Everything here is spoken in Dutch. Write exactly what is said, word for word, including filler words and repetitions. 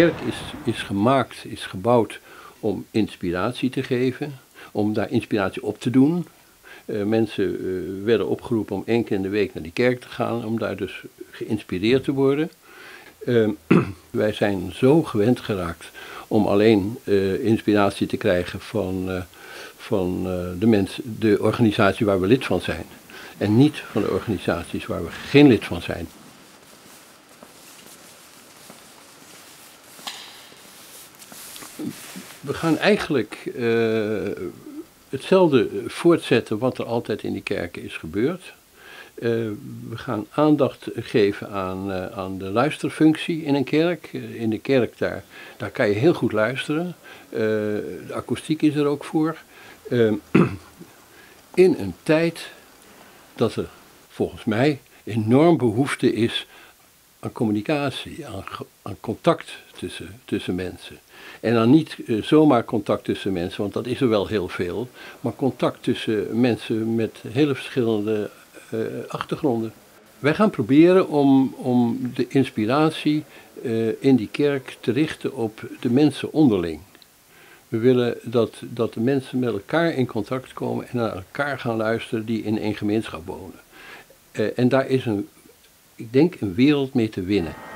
kerk is, is gemaakt, is gebouwd om inspiratie te geven, om daar inspiratie op te doen. Uh, mensen uh, werden opgeroepen om één keer in de week naar die kerk te gaan, om daar dus geïnspireerd te worden. Uh, wij zijn zo gewend geraakt om alleen uh, inspiratie te krijgen van, uh, van uh, de, mens, de organisatie waar we lid van zijn. En niet van de organisaties waar we geen lid van zijn. We gaan eigenlijk uh, hetzelfde voortzetten wat er altijd in die kerken is gebeurd. Uh, we gaan aandacht geven aan, uh, aan de luisterfunctie in een kerk. Uh, in de kerk daar, daar kan je heel goed luisteren. Uh, de akoestiek is er ook voor. Uh, in een tijd dat er volgens mij enorm behoefte is aan communicatie, aan, aan contact tussen, tussen mensen. En dan niet uh, zomaar contact tussen mensen, want dat is er wel heel veel, maar contact tussen mensen met hele verschillende uh, achtergronden. Wij gaan proberen om, om de inspiratie uh, in die kerk te richten op de mensen onderling. We willen dat, dat de mensen met elkaar in contact komen en naar elkaar gaan luisteren die in één gemeenschap wonen. Uh, en daar is een, ik denk, een wereld mee te winnen.